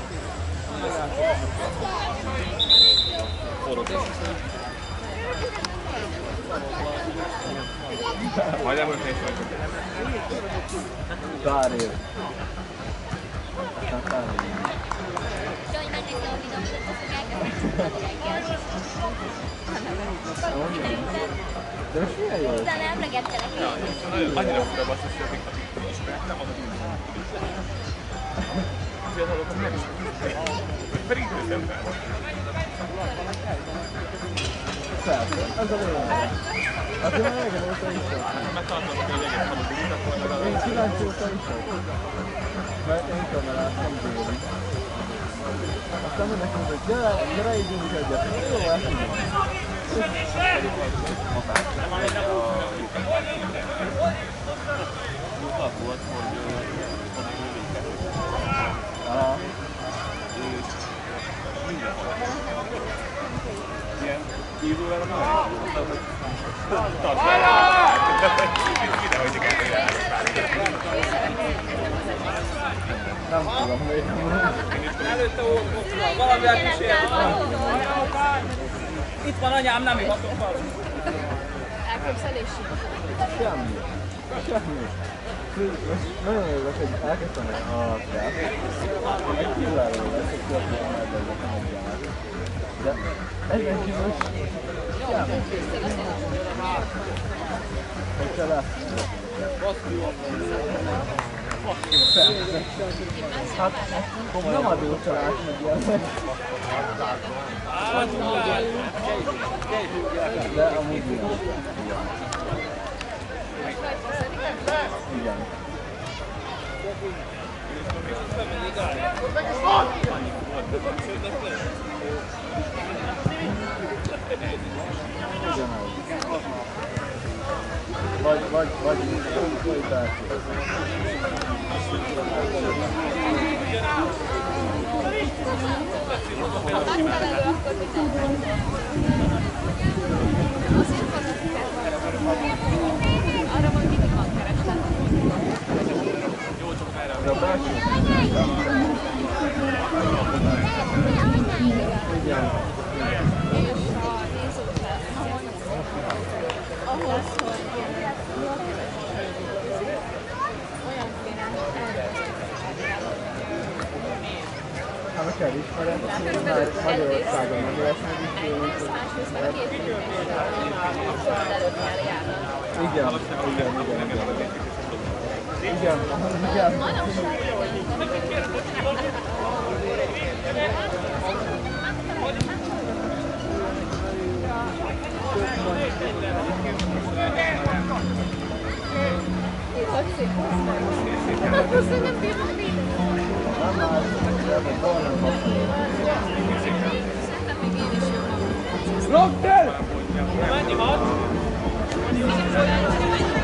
Majd elmondjuk négy vagy. Pár év. Aztán pár év. De most milyen jó? Utána emlegettelek én. Annyira fura basszus, hogy akik akik ismertem, azok fiatalok nem ismertek. Pedig időszemben volt. Persze, ez a lényeg. Hát én már régen óta is volt. Megtaláltam, hogy egész halott utat volna. Én kíváncsi óta is volt. Mert én kameráztam délig. Aztán mindenki mondta, hogy gyere, gyere ígyünk egyet. Jó, elmondom. Volt, hogy Videózik előre. Nem tudom, még Előtte volt, ott van, valamivel kísért. Itt van anyám, nem ihatok valamit. Elképzelési. semmi. Semmi. Nagyon örülök, hogy elkezdtem egy alapját. Meg kiváló lesz, hogy különböző megbezek megjelennek. De ezen kívül semmi. Hogyha lesz. Persze. Hát, nem adócsalás meg ilyen. De amúgy igen. Igen. Vagy, vagy, vagy, vagy bárki. Ha megfelelő, akkor minden. Azért van, arra van mindig van kereslet. De a belső... Igen. És a nézőkkel ahhoz, hogy olyan kéne, Hát meg kell ismerni, hogy már Magyarországon meg lesz meg is. Igen, igen, igen, igen. Igen, igen. Köszönöm, Bimbi! Nem már, de valami hasonló. Szerintem még én is jól magam. Rocker! Mennyi van?